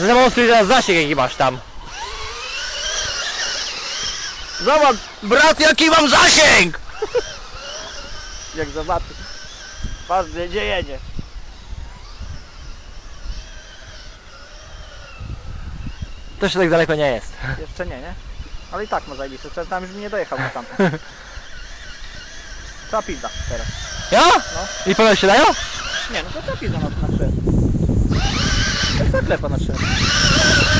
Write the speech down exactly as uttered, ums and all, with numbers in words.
Zademonstruj teraz zasięg, jaki masz tam. Zobacz, brat, jaki mam zasięg! Jak zobaczy. Patrz, gdzie jedzie. To jeszcze tak daleko nie jest. Jeszcze nie, nie? Ale i tak ma zajebiste. Tam już mi nie dojechał na tamtą. Trzeba pizza teraz. Ja? No. I powiem się dają? Nie, no to trzeba pizza na, na trzy. To jest zaklepa na trzy.